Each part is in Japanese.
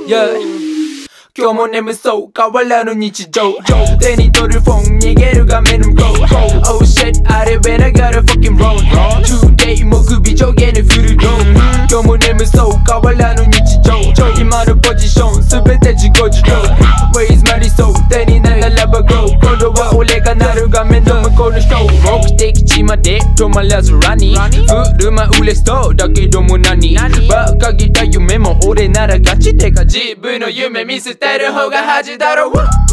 今日も眠そう変わらぬ日常手に取るフォン逃げる画面の向こう Oh shit あれ when I gotta fucking roll Today も首上下にフルロー今日も眠そう変わらぬ日常今のポジションすべて自己主張 Where's my 理想手にならば Go 今度は俺がなる画面の向こうの人目的地まで止まらずラニ車嬉しそうだけども何馬鹿げた夢も俺ならガチでか自分の夢見せてる方が恥だろ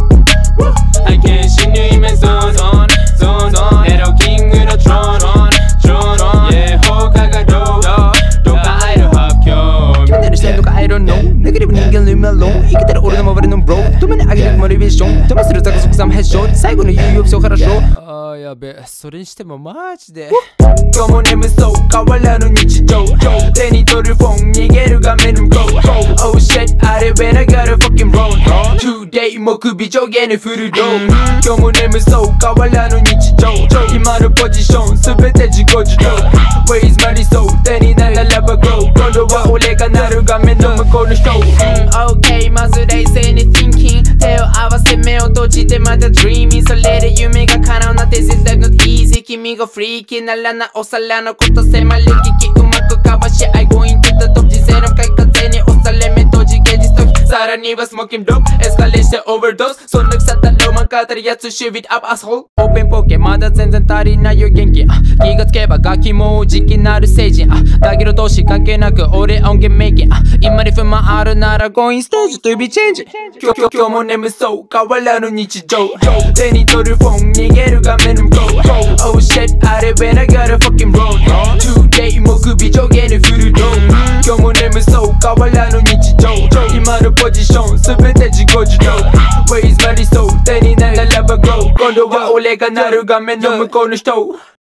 I can't see new image zone Hero King の Throne Yeah 他がどうか愛の発表君ならしたいのか I don't know ネガティブ人間の夢ローン生きてる俺の周りのブロー止めに上げるモチベーション止めするザクザクサムヘッション最後の有用そうからしろあーやべそれにしてもマジで今日も眠そう変わらぬ日常手に取るフォン逃げる画面の向こう Oh shit あれ when I gotta fucking roll Today も首上下にフルロー今日も眠そう変わらぬ日常今のポジションすべて自己主張 Where's my 理想手にならば Go 今度は俺がなる画面の向こうの人 OK まず冷静に thinking 手を合わせ目を閉じてまた dreaming それで夢が叶うなんて This is not easy 君がフリーキーならなお皿のこと迫る危機うまくかわし I go into the top 人生の向かい風に押され目閉じ現実とさらにはスモーキングドープエスカレーションオーバードーズそんな腐ったロマン語るやつ Shoot it up asshole オープンポケまだ全然足りないよ元気気がつけばガキもうじきなる成人だけど年関係なく俺音源メイキン今に不満あるなら Going stage to be changing 今日も眠そう変わらぬ日常手に取るフォン逃げる画面の向こう Oh shit あれ when I gotta fucking roll Today も首上下にフルロー今日も眠そう変わらぬ日常今のポジションすべて自己主張 Where's my 理想手にならば Go 今度は俺がなる画面の向こうの人